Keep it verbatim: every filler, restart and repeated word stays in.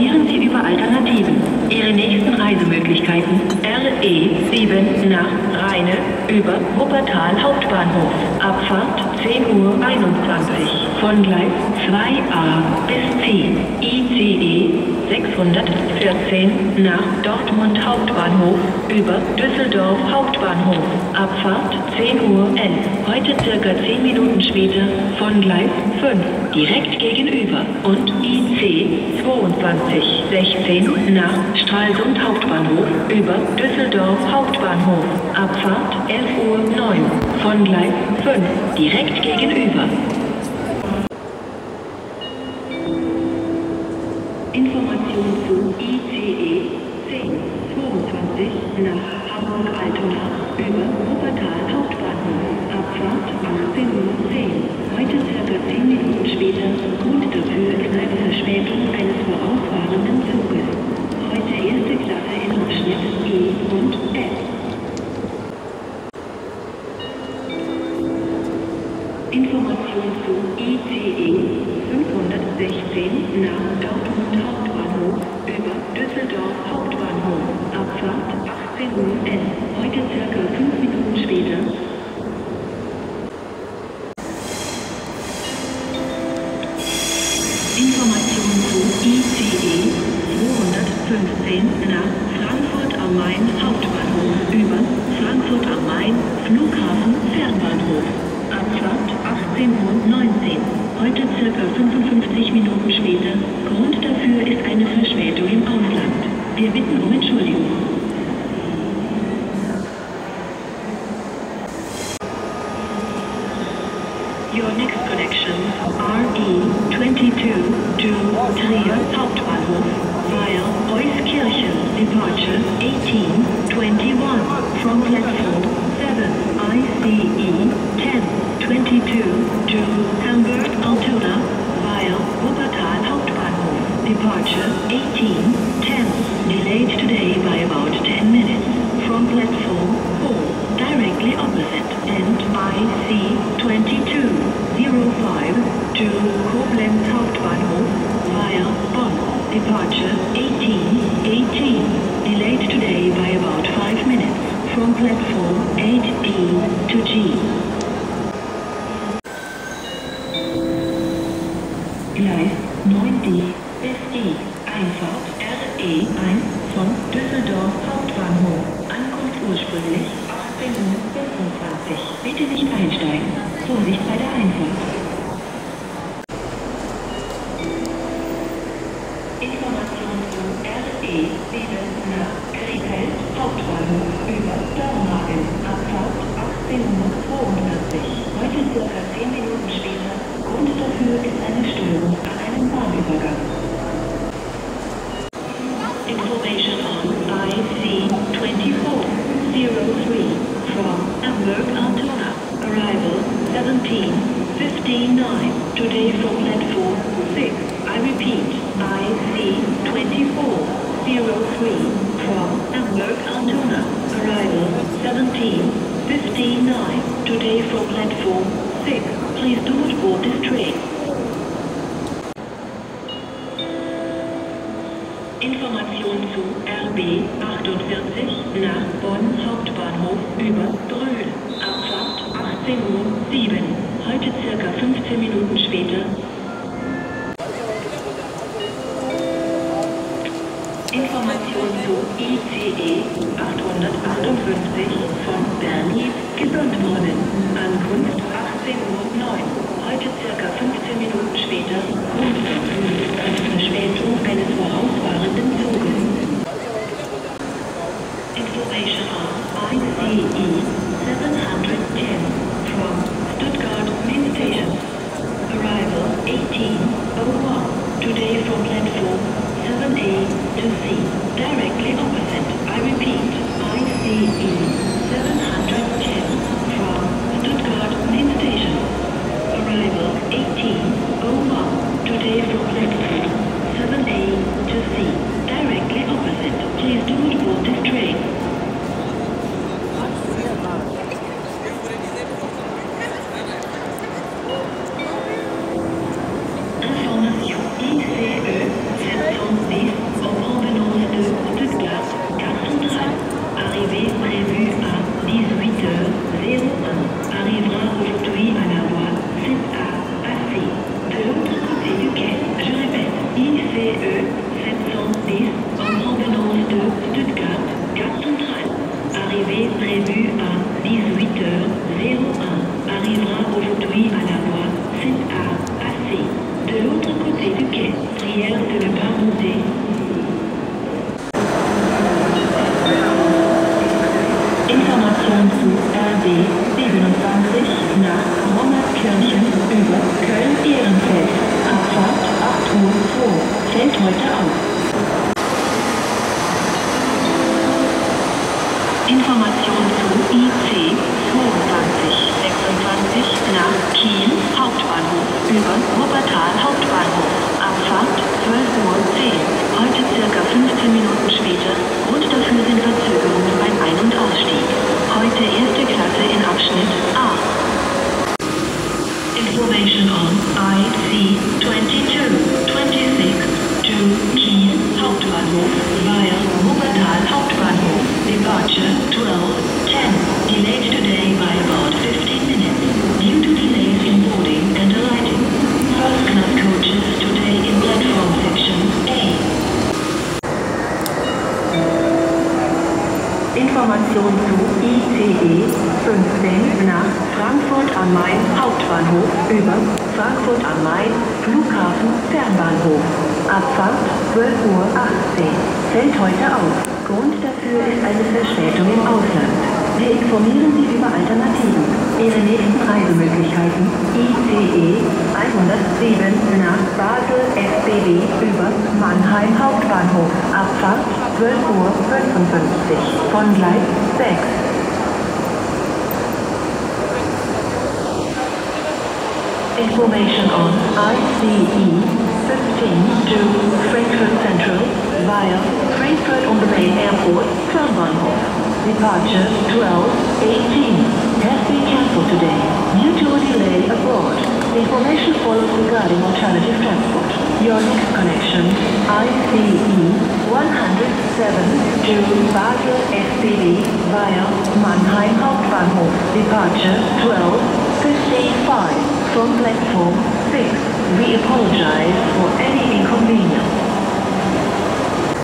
Informieren Sie über Alternativen. Ihre nächsten Reisemöglichkeiten: R E sieben nach Rheine über Wuppertal Hauptbahnhof. Abfahrt zehn Uhr einundzwanzig. Von Gleis zwei a bis zehn. I C E sechshundertvierzehn nach Dortmund Hauptbahnhof über Düsseldorf Hauptbahnhof. Abfahrt zehn Uhr elf. Heute circa zehn Minuten später von Gleis fünf direkt gegenüber und I C zweiundzwanzig sechzehn nach Stralsund Hauptbahnhof über Düsseldorf Hauptbahnhof. Abfahrt elf Uhr neun. Von Gleis fünf direkt gegenüber. Information zu I C E zehn zweiundzwanzig nach Hamburg-Altona über Wuppertal Hauptbahnhof. Abfahrt achtzehn Uhr zehn. Heute circa zehn Minuten später. Grund dafür ist eine Verspätung eines vorausfahrenden Zuges. Heute erste Klasse in Abschnitt E und F. Information zu I C E fünfhundertsechzehn nach Dortmund Hauptbahnhof über Düsseldorf Hauptbahnhof. Abfahrt achtzehn Uhr elf. Heute circa fünf Minuten später. Information zu I C E zweihundertfünfzehn nach Frankfurt am Main Hauptbahnhof über Frankfurt am Main Flughafen Fernbahnhof. Abfahrt achtzehn Uhr neunzehn. Heute circa fünfundfünfzig Minuten später. Grund dafür ist eine Verspätung im Ausland. Wir bitten um Entschuldigung. Your next connection R E twenty-two to Trier Hauptbahnhof via Euskirchen. Departure eighteen twenty-one from platform seven. I C E ten twenty-two to Hamburg Altona via Wuppertal Hauptbahnhof. Departure eighteen ten. Delayed today by about ten minutes. From platform four, directly opposite. And I C twenty-two oh five to Koblenz Hauptbahnhof via Bonn. Departure eighteen eighteen. Delayed today by about five minutes. From platform eight E to G. Gleis neun D bis I. Einfahrt R E eins von Düsseldorf Hauptbahnhof. Ankunft ursprünglich achtzehn Uhr fünfundzwanzig. Bitte nicht einsteigen. Vorsicht bei der Einfahrt. Information zu R E sieben nach Krefeld Hauptbahnhof über Dormagen. Abfahrt achtzehn Uhr zweiundvierzig. Heute circa zehn Minuten später. Grund dafür ist eine Störung an einem Bahnübergang. Information on I C twenty-four oh three from Hamburg Altona. Arrival seventeen fifty-nine. Today from platform six. I repeat, I C twenty-four oh three from Hamburg Altona. Arrival seventeen fifty-nine. Today from platform six. Please do not board this train. Information zu R B achtundvierzig nach Bonn Hauptbahnhof über Brühl. Abfahrt achtzehn Uhr sieben. Heute circa fünfzehn Minuten später. Information zu I C E achthundertachtundfünfzig von Bernhard Gesundbrunnen. Ankunft achtzehn Uhr neun. Heute circa fünfzehn Minuten später. Grund dafür ist eine Verspätung eines vorausfahrenden Zuges. Information on I C E seven ten from Stuttgart Main Station. Arrival eighteen oh one. Today from platform seven A to C. Directly opposite. I repeat, I C E seven ten from Stuttgart Main Station. Arrival eighteen oh one. Today from platform seven A to C. Directly opposite. Please do not board this train. Information I C E sept dix Information zu I C E fünfzehn nach Frankfurt am Main Hauptbahnhof über Frankfurt am Main Flughafen Fernbahnhof. Abfahrt zwölf Uhr achtzehn. Fällt heute auf. Grund dafür ist eine Verspätung im Ausland. Wir informieren Sie über Alternativen. Ihre nächsten Reisemöglichkeiten I C E hundertsieben nach Basel S B B über Mannheim Hauptbahnhof. Abfahrt zwölf Uhr fünfundfünfzig von Gleis sechs. Information on I C E fifteen to Frankfurt Central via Frankfurt on the Main Airport, Fernbahnhof. Departure twelve eighteen has been cancelled today due to a delay abroad. Information follows regarding alternative transport. Your next connection, I C E one oh seven to Basel S B B via Mannheim Hauptbahnhof. Departure twelve fifty-five from platform six. We apologize for any inconvenience.